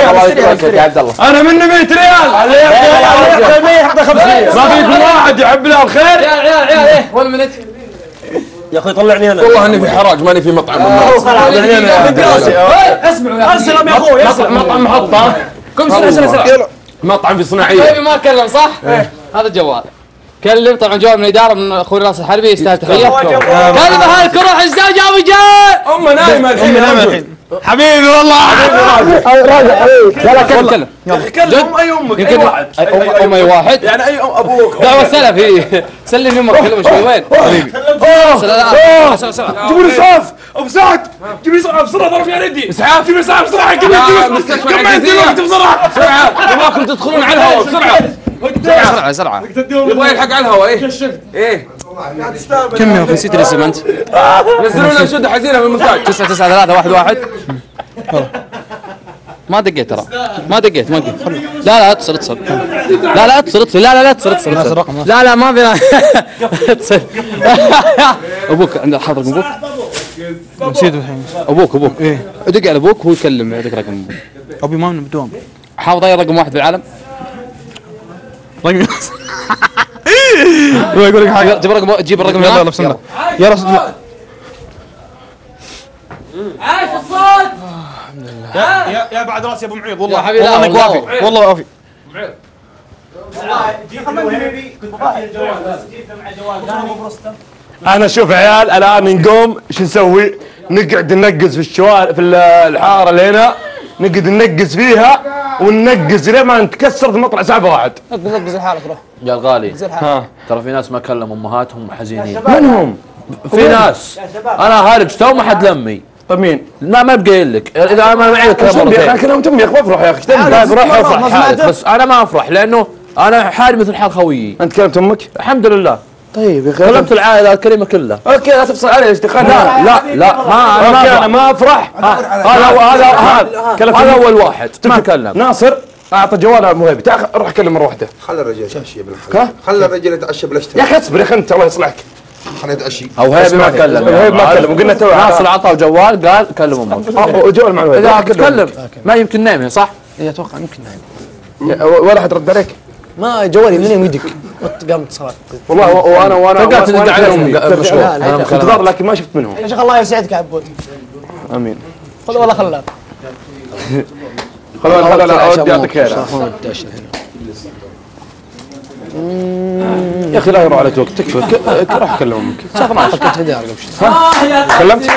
الله يكرمك يا عبد الله. انا مني 100 ريال. عليك 100 حتى 50. ما فيكم واحد يحب له الخير؟ عيال ايه 1 minute يا اخي طلعني انا. والله اني في حراج ماني في مطعم. اسمعوا يا اسلم يا اخوي اسلم. مطعم محطة. كم سرعه مطعم في صناعية. طيب ما كلم صح؟ هذا الجوال كلم. طبعا جوال من الاداره من اخوي ناصر الحربي يستاهل تحيه. كلم هاي الكره حجاج ابو جاي. امه نايمه الحين. حبيبي والله. راجع حبيبي. لا كلم كلم اي امك. اي واحد. امي واحد يعني اي ابوك. دعوه سلف هي. سلم امك كلمه شوي وين؟ حبيبي جيبوا لي اسعاف ابو سعد. جيب لي اسعاف بسرعه ضرب يا ردي. اسعاف جيب لي اسعاف بسرعه. كم الوقت بسرعه بسرعة يبغاكم تدخلون على الهواء بسرعة. سرعه يبغى يلحق على الهواء. ايه كم يا اخي نسيت الاسم انت؟ نزلوا لنا شده حزينه من المونتاج. 99311 ما دقيت ترى ما دقيت ما دقيت. لا اتصل لا اتصل لا اتصل لا ما في اتصل. ابوك عند حاضر ابوك نسيت الحين. ابوك ايه دق على ابوك هو يكلم يعطيك رقم ابوك. ابي ما من بدوام حافظ اي رقم واحد في العالم. رقم يقول لك حاجه. جيب الرقم يلا بسم الله. يلا صدق. عاش الصوت. يا بعد راسي ابو معيض. والله حبيبي والله انك وافي. والله وافي. انا شوف عيال الان نقوم شو نسوي؟ نقعد ننقز في الشوارع في الحاره اللي هنا. نقعد ننقز فيها وننقز لين ما نتكسر في مطلع ساعه واحد. نقز لحالك روح. يا الغالي ها ترى في ناس ما كلموا امهاتهم حزينين. من هم؟ في ناس انا هارج تو ما حد لمي. طيب مين؟ ما بقايل لك اذا انا ما معي الكلام يا اخي مرتين. كلمت امي يا اخي بفرح يا اخي. طيب روح افرح حالك بس انا ما افرح لانه انا حالي مثل حال خويي. انت كلمت امك؟ الحمد لله. طيب يا اخي كلمت العائله الكريمه كلها. اوكي لا تفصل علي اشتغل. لا انا ما افرح. هذا اول واحد ما كلم. ناصر اعطى جواله مهيبي. تعال روح كلم مره واحده. خلي الرجال يتعشى بالحلال. خلي الرجال يتعشى يا بالاشتراك. اخي اصبر يا اخي انت الله يصلحك. خلي يتعشى. او هيبي ما كلم. هيبي ما كلم وقلنا تو ناصر عطاه جوال قال كلم امك. وجوال مع الولد. اذا تكلم ما يمكن نايم صح؟ اي اتوقع يمكن نايم. ولا حد رد عليك؟ ما جوالي من يدك قامت صلاه. والله وانا قاعد تدق على امي مشغول. انتظار لكن ما شفت منهم. يا شيخ الله يسعدك يا عبود. امين. خذ والله خلاك. لا اودي يعطيك خير. يا اخي لا يروح عليك وقت تكفى. روح كلم امك. شاف ما فكرت هدايا رقم كلمت؟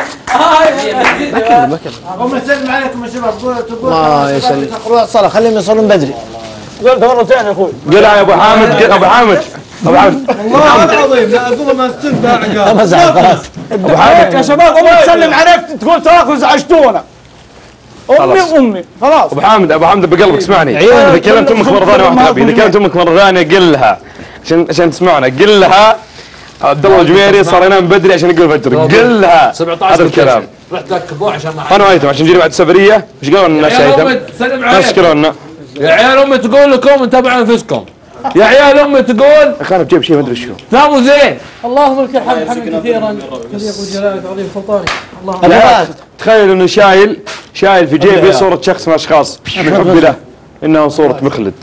ما كلم. نسلم عليكم يا شباب. الله يسلمك. روح صلاه خليهم يصلون بدري. قلت مرتين يا اخوي. قلها يا ابو حامد. ابو حامد والله العظيم لا اقول ما استنبع. ما زعل خلاص. ابو حامد يا شباب امي تسلم عليك تقول تراكم زعجتونا. امي خلاص. ابو حامد بقلبك اسمعني. اذا كلمت امك مره ثانيه واحد غبي. اذا كلمت امك مره ثانيه قل لها عشان تسمعنا. قل لها عبد الله الجميري صار ينام بدري عشان يقول فجر. قل لها 17 هذا الكلام. رحت ركبوه عشان ما انا وايتم عشان نجي بعد السفريه. ايش قالوا لنا الناس ايتم؟ ناس قالوا لنا يا عيال امي تقول لكم انتبهوا انفسكم. يا عيال امي تقول اخي انا بجيب شيء ما ادري شو. ناموا زين. اللهم لك الحمد حمدا كثيرا يليق بجلالك عظيم سلطانك. اللهم تخيل انه شايل في جيبي صوره شخص من الاشخاص من حبي له انها صوره مخلد.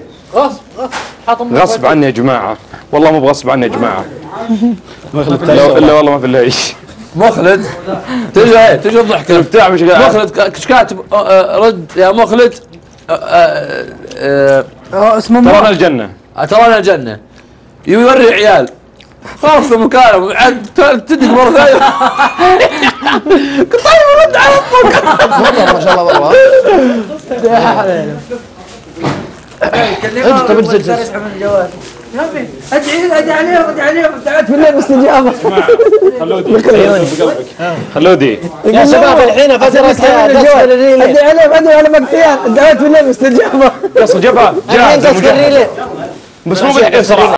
غصب عني يا جماعه. والله مو بغصب عني يا جماعه. الا والله ما في الا ايش. مخلد تجي الضحكه بتاع مش قاعد. مخلد ايش كاتب رد يا مخلد اسمه ترانا الجنه. ترانا الجنه يوري عيال خلاص مكالمه عاد تدق مره ثانيه. طيب رد على امك. ما شاء الله والله. انت تبي تسلسل. ادعي عليهم دعوت بالله باستجابه. خلودي يا شباب الحين فتره ادعي على مقتيان دعوت بالله باستجابه. قص جبهه الحين تذكرني ليه؟ بس مو بالحين صراحه.